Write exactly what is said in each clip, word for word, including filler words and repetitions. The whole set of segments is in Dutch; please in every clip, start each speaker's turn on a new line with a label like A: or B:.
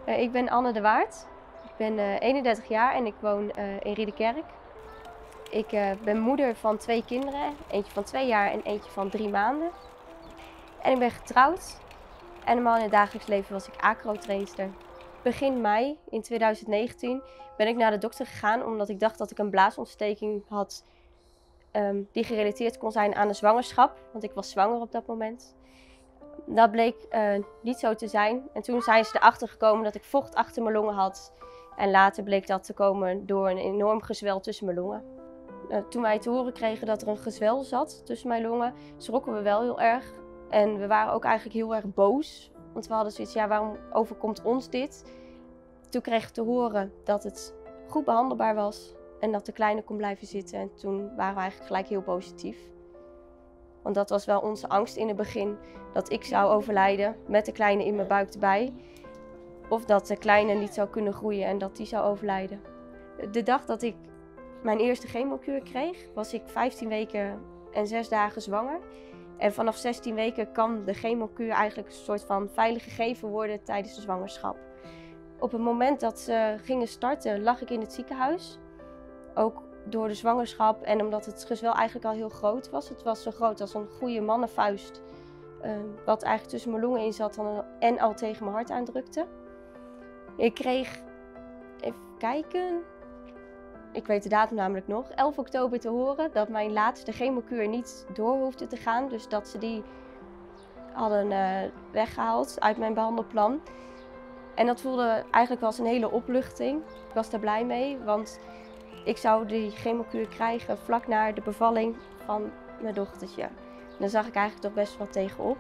A: Uh, ik ben Anne de Waard. Ik ben uh, eenendertig jaar en ik woon uh, in Ridderkerk. Ik uh, ben moeder van twee kinderen, eentje van twee jaar en eentje van drie maanden. En ik ben getrouwd en normaal in het dagelijks leven was ik acro-trainster. Begin mei in tweeduizend negentien ben ik naar de dokter gegaan omdat ik dacht dat ik een blaasontsteking had um, die gerelateerd kon zijn aan een zwangerschap, want ik was zwanger op dat moment. Dat bleek uh, niet zo te zijn en toen zijn ze erachter gekomen dat ik vocht achter mijn longen had. En later bleek dat te komen door een enorm gezwel tussen mijn longen. Uh, toen wij te horen kregen dat er een gezwel zat tussen mijn longen, schrokken we wel heel erg. En we waren ook eigenlijk heel erg boos, want we hadden zoiets, ja, waarom overkomt ons dit? Toen kreeg ik te horen dat het goed behandelbaar was en dat de kleine kon blijven zitten. En toen waren we eigenlijk gelijk heel positief. Want dat was wel onze angst in het begin, dat ik zou overlijden met de kleine in mijn buik erbij. Of dat de kleine niet zou kunnen groeien en dat die zou overlijden. De dag dat ik mijn eerste chemokuur kreeg, was ik vijftien weken en zes dagen zwanger. En vanaf zestien weken kan de chemokuur eigenlijk een soort van veilig gegeven worden tijdens de zwangerschap. Op het moment dat ze gingen starten, lag ik in het ziekenhuis. Ook door de zwangerschap en omdat het gezwel eigenlijk al heel groot was. Het was zo groot als een goede mannenvuist. Uh, wat eigenlijk tussen mijn longen in zat en al tegen mijn hart aandrukte. Ik kreeg, even kijken, ik weet de datum namelijk nog, elf oktober te horen dat mijn laatste chemokuur niet door hoefde te gaan. Dus dat ze die hadden uh, weggehaald uit mijn behandelplan. En dat voelde eigenlijk wel als een hele opluchting. Ik was daar blij mee, want ik zou die chemokuur krijgen vlak na de bevalling van mijn dochtertje. En daar zag ik eigenlijk toch best wel tegenop.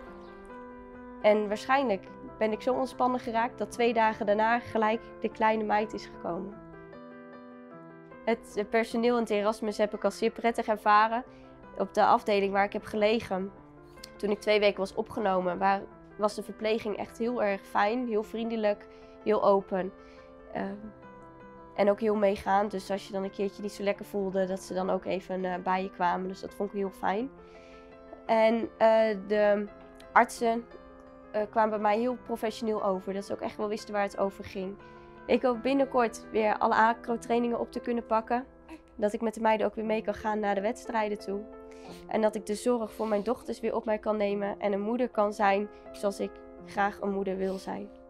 A: En waarschijnlijk ben ik zo ontspannen geraakt dat twee dagen daarna gelijk de kleine meid is gekomen. Het personeel in het Erasmus heb ik als zeer prettig ervaren. Op de afdeling waar ik heb gelegen, toen ik twee weken was opgenomen, waar, was de verpleging echt heel erg fijn, heel vriendelijk, heel open. Uh, en ook heel meegaand, dus als je dan een keertje niet zo lekker voelde, dat ze dan ook even uh, bij je kwamen. Dus dat vond ik heel fijn. En uh, de artsen uh, kwamen bij mij heel professioneel over, dat ze ook echt wel wisten waar het over ging. Ik hoop binnenkort weer alle acro-trainingen op te kunnen pakken. Dat ik met de meiden ook weer mee kan gaan naar de wedstrijden toe. En dat ik de zorg voor mijn dochters weer op mij kan nemen en een moeder kan zijn zoals ik graag een moeder wil zijn.